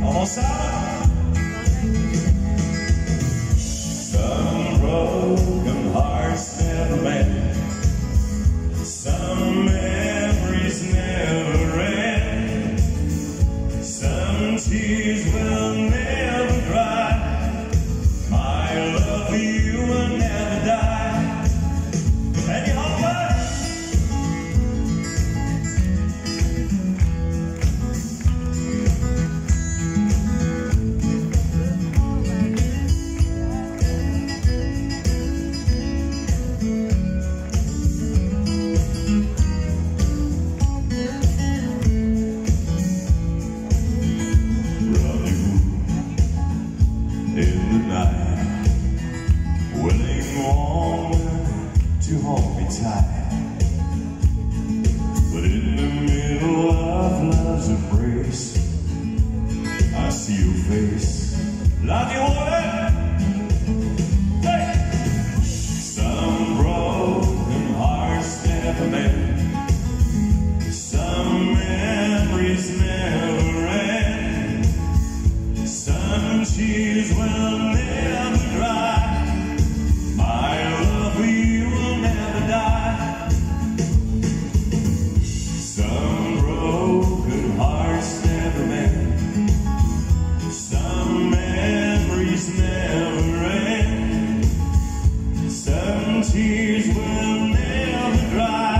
Almost out. Some broken hearts never mend. Some memories never end. Some tears will never dry. My love for you will never die. And you hold back. In the night, willing woman to hold me tight, but in the middle of love's embrace, I see your face. Love you, woman. Hey! Some broken hearts never mend. Some memories never end. Some tears will never dry. My love for you will never die. Some broken hearts never mend. Some memories never end. Some tears will never dry.